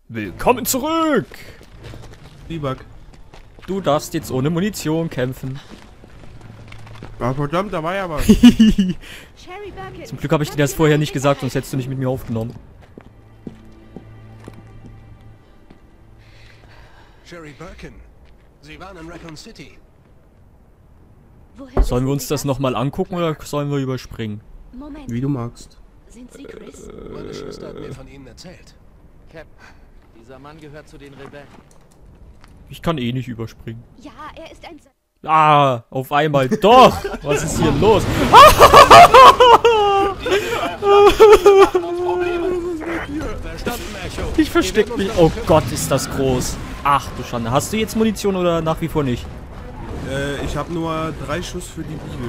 Willkommen zurück! Lieber. Du darfst jetzt ohne Munition kämpfen. Ah, verdammt, da war ja was. Zum Glück habe ich dir das vorher nicht gesagt, sonst hättest du nicht mit mir aufgenommen. Sherry Birkin, Sie waren in Raccoon City. Sollen wir uns das nochmal angucken oder sollen wir überspringen? Moment. Wie du magst. Sind Sie Chris? Meine Schwester hat mir von Ihnen erzählt. Cap, dieser Mann gehört zu den Rebellen. Ich kann eh nicht überspringen. Ja, er ist ein... Ah, auf einmal doch! Was ist hier los? Verstanden, Echo. Ich versteck mich. Oh Gott, ist das groß. Ach du Schande. Hast du jetzt Munition oder nach wie vor nicht? Ich habe nur 3 Schuss für die Bibel.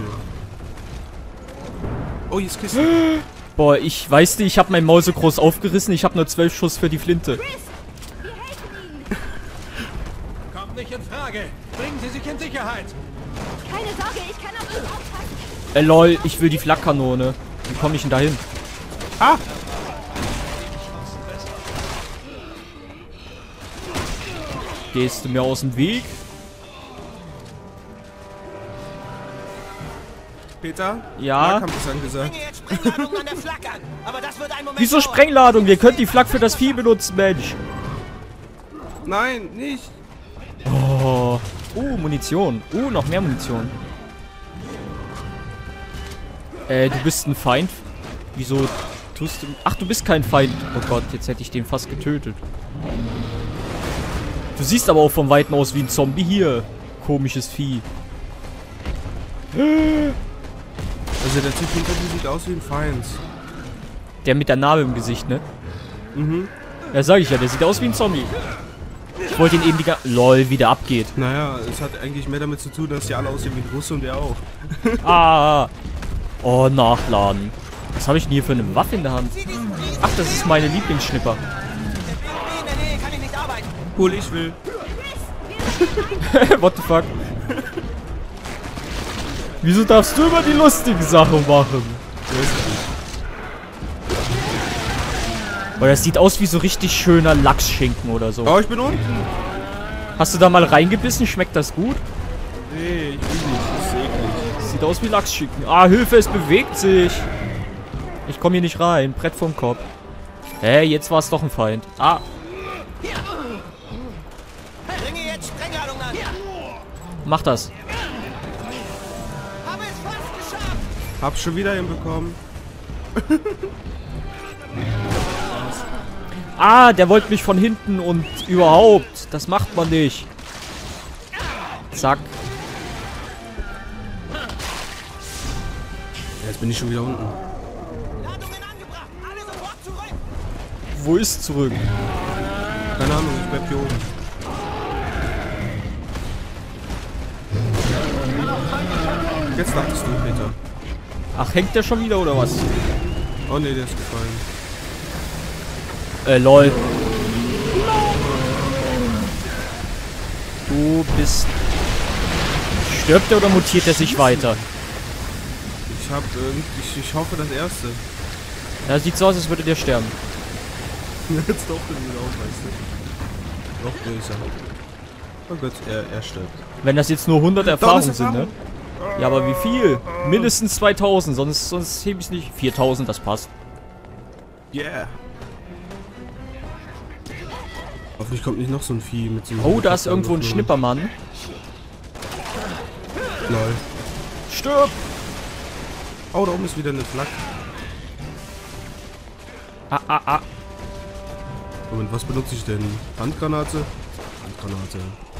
Oh, hier ist Kiste. Boah, ich weiß nicht, ich habe mein Maul so groß aufgerissen, ich habe nur 12 Schuss für die Flinte. Chris, wir helfen Ihnen. Kommt nicht in Frage. Bringen Sie sich in Sicherheit. Keine Sorge, ich kann auf ihn aufpassen. Lol, ich will die Flakkanone. Wie komme ich denn da hin? Ah! Gehst du mir aus dem Weg? Peter? Ja? Nahkampf ist angesagt. Jetzt Sprengladung an der Flak an. Aber das wird ein Moment Wieso dauern. Sprengladung? Wir können die Flak für das Vieh benutzen, Mensch. Nein, nicht. Oh. Munition. Noch mehr Munition. Du bist ein Feind? Wieso tust du... Ach, du bist kein Feind. Oh Gott, jetzt hätte ich den fast getötet. Du siehst aber auch vom Weiten aus wie ein Zombie hier. Komisches Vieh. Also der Typ hinter dir sieht aus wie ein Feind. Der mit der Narbe im Gesicht, ne? Mhm. Ja, sag ich ja, der sieht aus wie ein Zombie. Ich wollte ihn eben LOL, wie der abgeht. Naja, es hat eigentlich mehr damit zu tun, dass die alle aussehen wie ein Russe und der auch. Ah. Oh, nachladen. Was habe ich denn hier für eine Waffe in der Hand? Ach, das ist meine Lieblingsschnipper. In der Nähe kann ich nicht arbeiten. Cool, ich will. What the fuck? Wieso darfst du immer die lustigen Sachen machen? Weil das sieht aus wie so richtig schöner Lachsschinken oder so. Oh, ich bin unten. Hast du da mal reingebissen? Schmeckt das gut? Nee, ich will nicht. Das ist eklig. Sieht aus wie Lachsschinken. Ah, Hilfe, es bewegt sich. Ich komme hier nicht rein. Brett vom Kopf. Hä, jetzt war es doch ein Feind. Ah, Bringe jetzt Sprengladung an. mach das. Habe es fast geschafft. Hab's schon wieder hinbekommen. Ah, der wollte mich von hinten und überhaupt. Das macht man nicht. Zack. Jetzt bin ich schon wieder unten. Ladungen angebracht. Alle sofort zurück. Wo ist zurück? Keine Ahnung, ich bleib hier oben. Jetzt dachtest du, Peter. Ach, hängt der schon wieder oder was? Oh ne, der ist gefallen. Lol. Du bist... Stirbt er oder mutiert er sich weiter? Ich hoffe das erste. Ja, sieht so aus, als würde der sterben. Jetzt doch wieder auf, weißt du. Noch größer. Oh Gott, er stirbt. Wenn das jetzt nur 100 Erfahrungen sind, ne? Ja, aber wie viel? Mindestens 2000, sonst hebe ich nicht. 4000, das passt. Yeah. Hoffentlich kommt nicht noch so ein Vieh mit so einem... Oh, da ist irgendwo ein Schnippermann. Lol. Stirb! Oh, da oben ist wieder eine Flak. Ah. Moment, was benutze ich denn? Handgranate? Handgranate.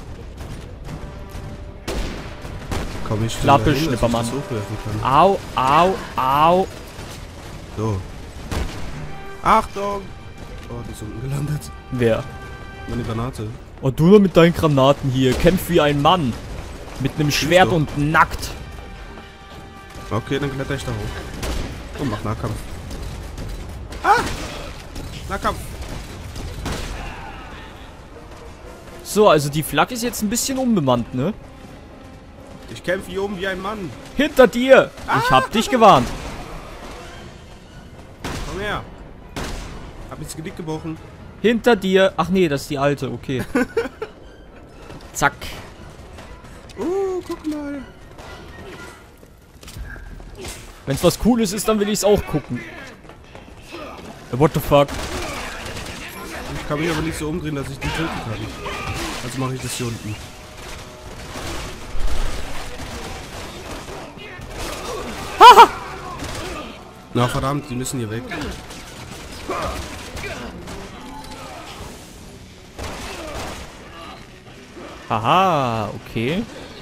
Komm, ich Klappe, dahin, dass ich Schnippermann. das hochwerfen kann. Au. So. Achtung! Oh, die ist unten gelandet. Wer? Meine Granate. Oh, du nur mit deinen Granaten hier. Kämpf wie ein Mann. Mit einem Schwert doch. und nackt. Okay, dann kletter ich da hoch. Und mach Nahkampf. Ah! Nahkampf! So, also die Flak ist jetzt ein bisschen unbemannt, ne? Ich kämpfe hier oben wie ein Mann. Hinter dir! Ich hab dich gewarnt. Komm her. Hab ins Genick gebrochen. Hinter dir. Ach nee, das ist die alte. Okay. Zack. Guck mal. Wenn's was Cooles ist, dann will ich's auch gucken. What the fuck? Ich kann mich aber nicht so umdrehen, dass ich die töten kann. Also mache ich das hier unten. Na verdammt, die müssen hier weg. Aha, okay.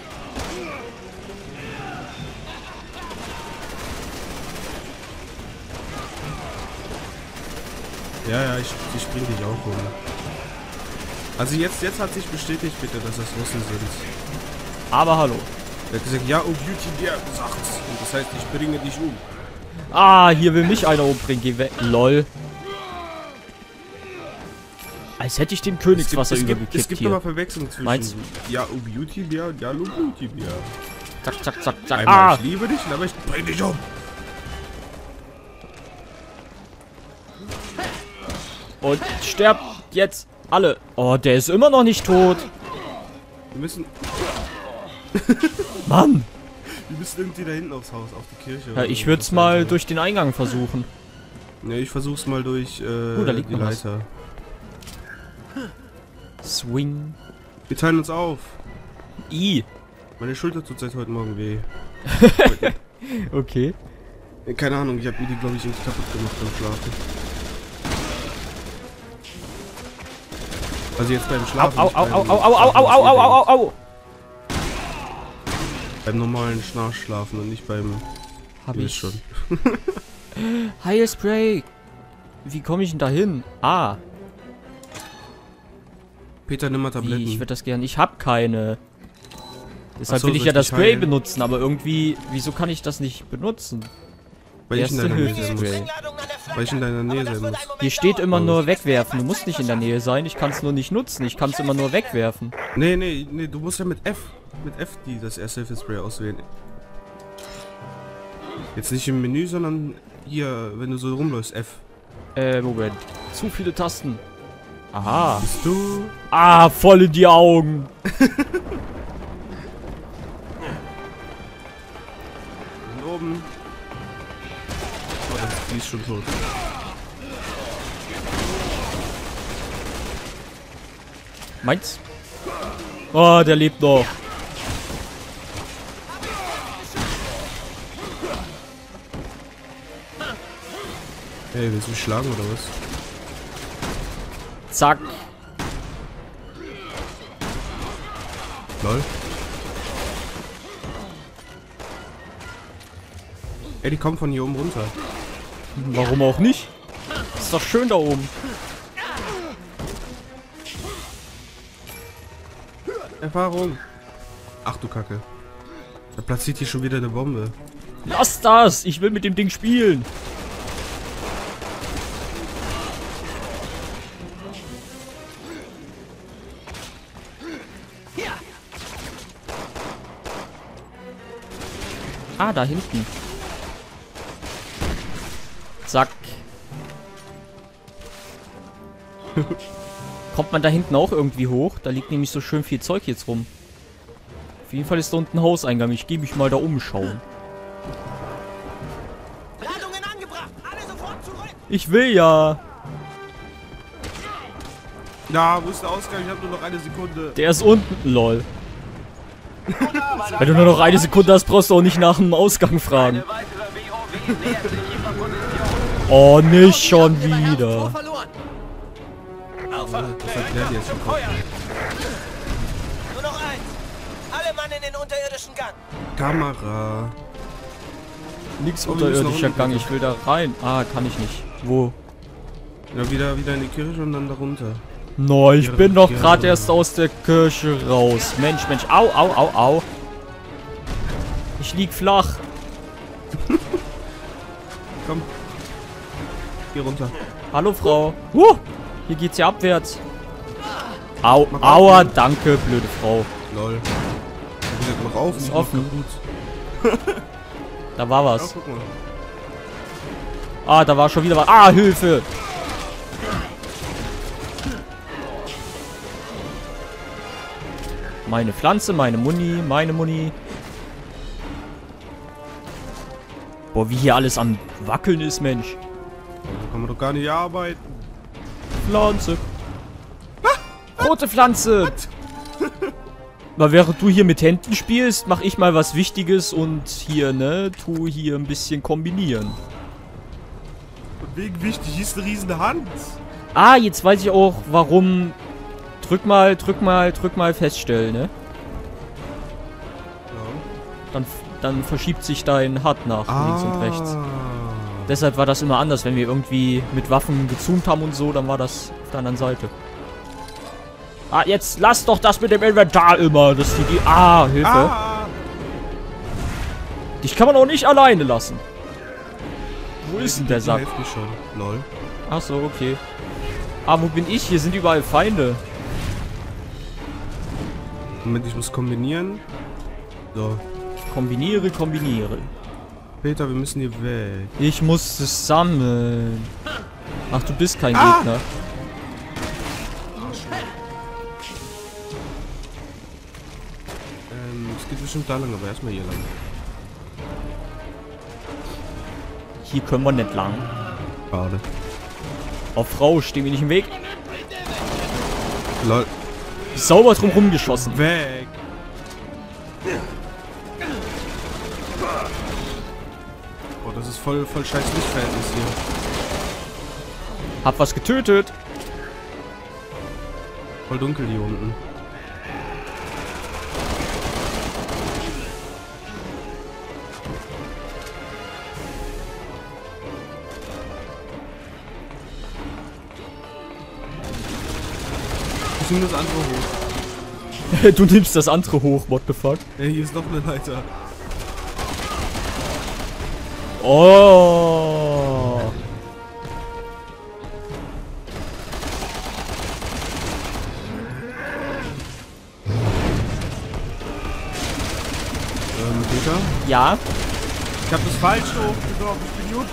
Ja, ich spring dich auch um. Also jetzt hat sich bestätigt bitte, dass das Russen sind. Aber hallo. Er hat gesagt, ja, oh Beauty, der sagt's. Und das heißt, ich bringe dich um. Ah, hier will mich einer umbringen. Geh weg. Lol. Als hätte ich dem Königswasser übergekippt Es gibt hier. aber Verwechslung zwischen Meinst ja, oh Beauty Bär und ja, oh Beauty Bär. Zack, zack, zack, zack. Einmal, Ah! ich liebe dich, aber ich bring dich um. Und sterbt jetzt alle. Oh, der ist immer noch nicht tot. Wir müssen Mann. irgendwie da hinten aufs Haus, auf die Kirche. Ja, oder ich so. würde es mal durch den Eingang versuchen. Ne, ich versuch's mal durch da liegt die noch was. Leiter. Swing. Wir teilen uns auf. I. Meine Schulter tut seit heute Morgen weh. Okay. Keine Ahnung, ich habe mir die, glaube ich, irgendwie kaputt gemacht beim Schlafen. Also jetzt beim Au, Schlafen. au, nicht au, beim- au, au, au, au, au, au, au, au, au. Beim normalen Schnarchschlafen und nicht beim... Hab Ihr ich wisst schon. Heilspray. Wie komme ich denn da hin? Ah, Peter, nimm mal wie, Tabletten. ich würde das gerne. Ich habe keine. Deshalb Ach so, will ich soll ja ich das dich Spray heilen? benutzen, aber irgendwie, wieso kann ich das nicht benutzen? Weil ich in Erste deiner Nähe Hilfe. sein muss. Sprengladungen an der Flanke. Weil ich in deiner Nähe Aber das sein wird muss. einen Moment Hier steht dauern. immer nur wegwerfen. Du musst nicht in der Nähe sein. Ich kann es nur nicht nutzen. Ich kann es immer nur wegwerfen. Nee, du musst ja mit F die das Erste-Hilfe-Spray auswählen. Jetzt nicht im Menü, sondern hier, wenn du so rumläufst, F. Moment. Zu viele Tasten. Aha. Bist du? Ah, voll in die Augen. Wir sind oben. Oh, die ist schon tot. Meins? Oh, der lebt noch. Hey, willst du mich schlagen oder was? Zack. Lol. Ey, die kommen von hier oben runter. Warum auch nicht? Ist doch schön da oben. Erfahrung. Ach du Kacke. Da platziert hier schon wieder eine Bombe. Lass das! Ich will mit dem Ding spielen. Ah, da hinten. Zack. Kommt man da hinten auch irgendwie hoch? Da liegt nämlich so schön viel Zeug jetzt rum. Auf jeden Fall ist da unten ein Hauseingang. Ich gehe mich mal da umschauen. Ladungen angebracht. Alle sofort zurück. Ich will ja. Na, wo ist der Ausgang? Ich habe nur noch eine Sekunde. Der ist unten. Lol. Wenn du nur noch eine Sekunde hast, brauchst du auch nicht nach dem Ausgang fragen. Oh, nicht schon wieder. Verloren. Das erklärt jetzt schon. Nur noch eins. Alle Mann in den unterirdischen Gang. Kamera. Nix Oh, wir müssen unterirdischer nach unten, Gang. bitte. Ich will da rein. Ah, kann ich nicht. Wo? Ja, wieder in die Kirche und dann da runter. No, ich Ja, bin doch ja. gerade erst aus der Kirche raus. Mensch. Au, au, au, au. Ich lieg flach. Komm. Geh runter. Hallo, Frau. Hier geht's ja abwärts. Au, Mach aua, auf. danke, blöde Frau. Lol. Ich hab gesagt, mach auf, Ist nicht offen. mach kaputt. Da war Ja, was. guck mal. Ah, da war schon wieder was. Ah, Hilfe. Meine Pflanze, meine Muni, meine Muni. Boah, wie hier alles am Wackeln ist, Mensch. Da kann man doch gar nicht arbeiten. Pflanze. Rote Pflanze. Na, während du hier mit Händen spielst, mach ich mal was Wichtiges und hier, ne, tu hier ein bisschen kombinieren. Und wegen wichtig ist eine riesen Hand. Ah, jetzt weiß ich auch, warum. Drück mal feststellen, ne? Ja. Dann verschiebt sich dein HUD nach links und rechts. Deshalb war das immer anders, wenn wir irgendwie mit Waffen gezoomt haben und so, dann war das auf der anderen Seite. Ah, jetzt lass doch das mit dem Inventar immer, dass die... Ah, Hilfe. Ah. Dich kann man auch nicht alleine lassen. Wo ist denn der Sack? Hilft mir schon. Lol. Ach so, okay. Ah, wo bin ich? Hier sind überall Feinde. Moment, ich muss kombinieren. So. Kombiniere. Peter, wir müssen hier weg. Ich muss es sammeln. Ach, du bist kein Gegner. Es geht bestimmt da lang, aber erstmal hier lang. Hier können wir nicht lang. Schade. Oh, Frau, steh mir nicht im Weg. Lol. Sauber drum rumgeschossen. Weg. Oh, das ist voll scheiß Lichtverhältnis hier. Hab was getötet. Voll dunkel hier unten. Ich nehme das andere hoch. Du nimmst das andere hoch, what the fuck? Ja, hier ist noch eine Leiter. Oh. Peter? Ja? Ich hab das falsch hochgenommen. Ich bin gut.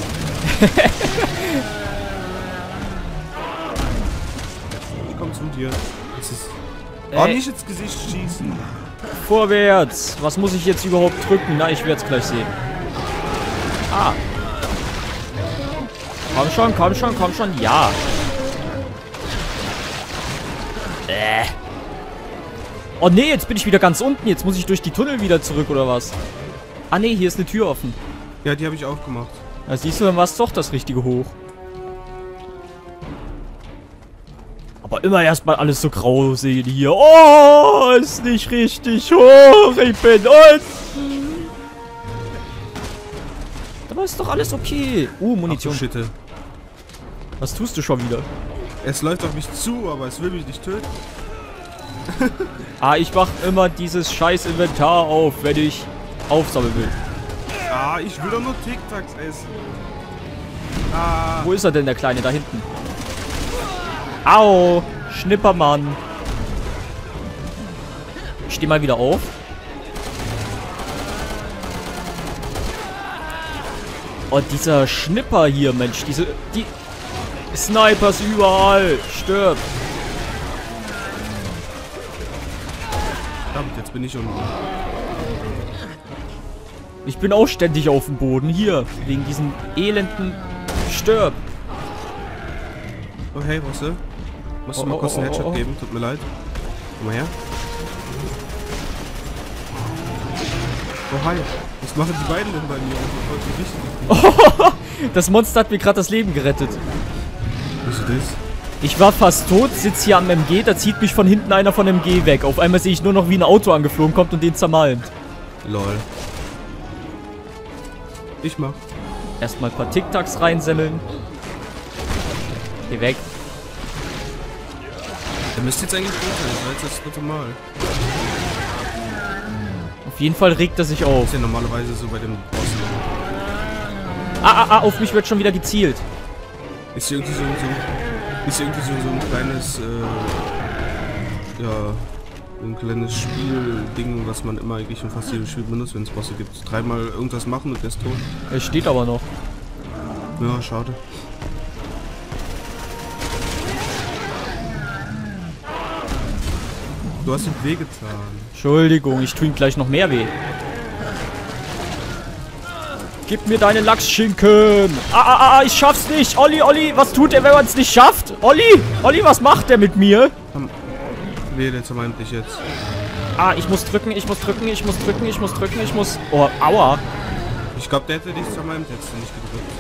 Ich komm zu dir. Das ist... Oh, nicht ins Gesicht schießen. Vorwärts. Was muss ich jetzt überhaupt drücken? Na, ich werde es gleich sehen. Ah. Komm schon. Ja. Oh nee, jetzt bin ich wieder ganz unten. Jetzt muss ich durch die Tunnel wieder zurück, oder was? Ah nee, hier ist eine Tür offen. Ja, die habe ich aufgemacht. Da siehst du, dann war es doch das richtige Hoch. Aber immer erstmal alles so grau sehen hier. Oh, ist nicht richtig hoch. Ich bin unten. Aber ist doch alles okay. Munition. Ach, Schitte. Was tust du schon wieder? Es läuft auf mich zu, aber es will mich nicht töten. Ah, ich mach immer dieses scheiß Inventar auf, wenn ich aufsammeln will. Ah, ich will doch nur Tic Tacs essen. Ah. Wo ist er denn, der Kleine? Da hinten. Au! Schnippermann. Ich steh mal wieder auf. Oh, dieser Schnipper hier, Mensch. Die Snipers überall. Stirb. Verdammt, jetzt bin ich unten. Ich bin auch ständig auf dem Boden. Hier. Wegen diesen elenden... Stirb. Oh, hey, Rosse. Musst du mal kurz einen Headshot geben? Tut mir leid. Komm mal her. Oh, hi. Was machen die beiden denn bei mir? Das Monster hat mir gerade das Leben gerettet. Wieso das? Ich war fast tot, sitz hier am MG, da zieht mich von hinten einer von MG weg. Auf einmal sehe ich nur noch, wie ein Auto angeflogen kommt und den zermalmt. Lol. Ich mach. Erstmal ein paar Tic-Tacs reinsemmeln. Geh weg. Der müsste jetzt eigentlich gut sein, das war jetzt das dritte Mal. Auf jeden Fall regt er sich auf. Das ist ja normalerweise so bei dem Boss. Auf mich wird schon wieder gezielt. Ist hier irgendwie so ein kleines, ja, ein kleines Spielding, was man immer eigentlich in fast jedem Spiel benutzt, wenn es Bosse gibt. Dreimal irgendwas machen und der ist tot. Er steht aber noch. Ja, schade. Du hast ihm wehgetan. Entschuldigung, ich tue ihm gleich noch mehr weh. Gib mir deine Lachsschinken. Ich schaff's nicht. Olli, was tut er, wenn man es nicht schafft? Olli, was macht der mit mir? Nee, der zermalmt dich jetzt. Ich muss drücken. Oh, aua. Ich glaube, der hätte dich zermalmt, hättest du nicht gedrückt.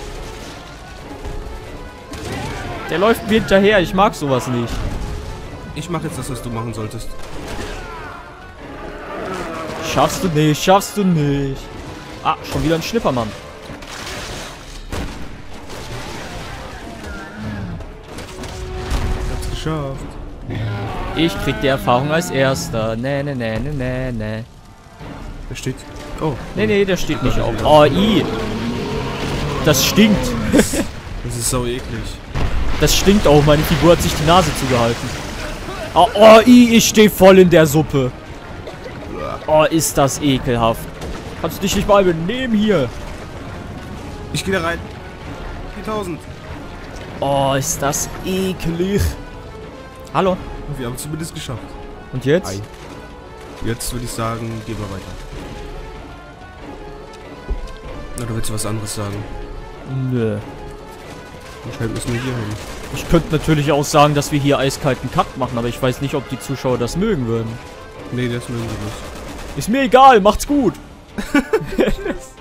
Der läuft mir hinterher. Ich mag sowas nicht. Ich mache jetzt das, was du machen solltest. Schaffst du nicht. Schon wieder ein Schnippermann. Ich hab's geschafft. Ich krieg die Erfahrung als Erster. Nee. Der steht. Oh. Nee, der steht nicht auf. Oh, das stinkt. Das ist so eklig. Das stinkt auch. Meine Figur hat sich die Nase zugehalten. Ich stehe voll in der Suppe. Oh, ist das ekelhaft. Kannst du dich nicht mal benehmen hier? Ich gehe da rein. 4000. Oh, ist das eklig. Hallo. Wir haben es zumindest geschafft. Und jetzt? Ei. Jetzt würde ich sagen, gehen wir weiter. Oder willst du was anderes sagen? Nö. Anscheinend müssen wir hier hin. Ich könnte natürlich auch sagen, dass wir hier eiskalten Cut machen, aber ich weiß nicht, ob die Zuschauer das mögen würden. Nee, das mögen wir nicht. Ist mir egal, macht's gut.